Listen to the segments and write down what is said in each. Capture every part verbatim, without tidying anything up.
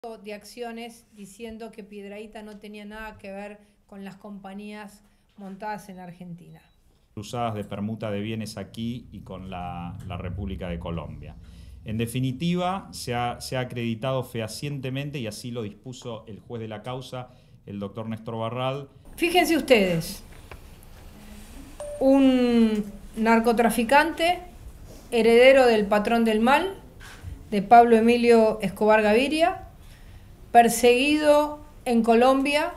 de acciones diciendo que Piedrahíta no tenía nada que ver con las compañías montadas en Argentina. Cruzadas de permuta de bienes aquí y con la, la República de Colombia. En definitiva, se ha, se ha acreditado fehacientemente, y así lo dispuso el juez de la causa, el doctor Néstor Barral. Fíjense ustedes, un narcotraficante, heredero del patrón del mal, de Pablo Emilio Escobar Gaviria, perseguido en Colombia,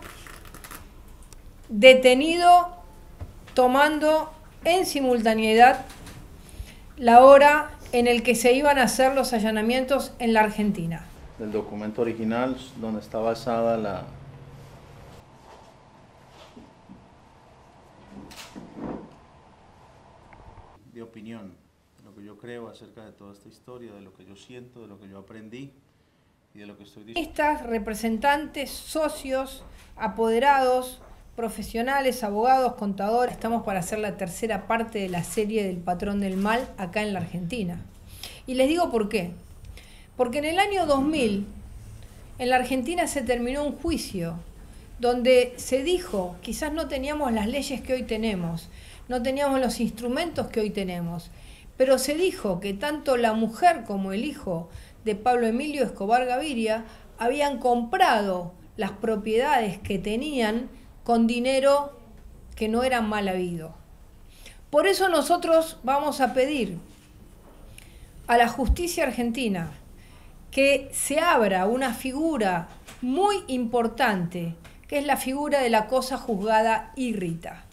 detenido tomando en simultaneidad la hora en el que se iban a hacer los allanamientos en la Argentina. Del documento original donde está basada la de opinión, de lo que yo creo acerca de toda esta historia, de lo que yo siento, de lo que yo aprendí y de lo que estoy diciendo. Estas representantes, socios, apoderados, profesionales, abogados, contadores, estamos para hacer la tercera parte de la serie del patrón del mal acá en la Argentina. Y les digo por qué. Porque en el año dos mil, en la Argentina se terminó un juicio donde se dijo, quizás no teníamos las leyes que hoy tenemos, no teníamos los instrumentos que hoy tenemos, pero se dijo que tanto la mujer como el hijo de Pablo Emilio Escobar Gaviria habían comprado las propiedades que tenían con dinero que no era mal habido. Por eso nosotros vamos a pedir a la justicia argentina que se abra una figura muy importante, que es la figura de la cosa juzgada y Rita.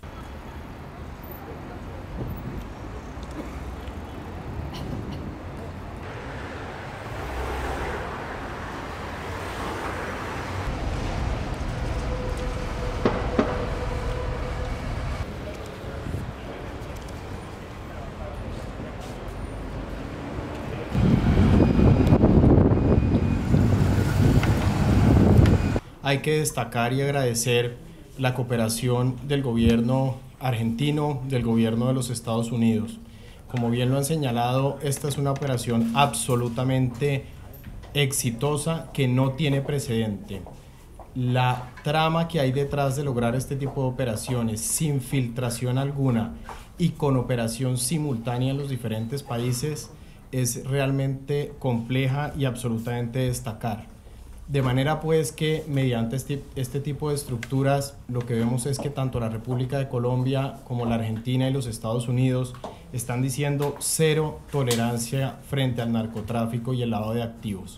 Hay que destacar y agradecer la cooperación del gobierno argentino, del gobierno de los Estados Unidos. Como bien lo han señalado, esta es una operación absolutamente exitosa que no tiene precedente. La trama que hay detrás de lograr este tipo de operaciones sin filtración alguna y con operación simultánea en los diferentes países es realmente compleja y absolutamente destacar. De manera pues que mediante este, este tipo de estructuras lo que vemos es que tanto la República de Colombia como la Argentina y los Estados Unidos están diciendo cero tolerancia frente al narcotráfico y el lavado de activos.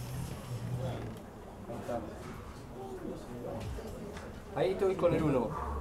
Ahí estoy con el uno.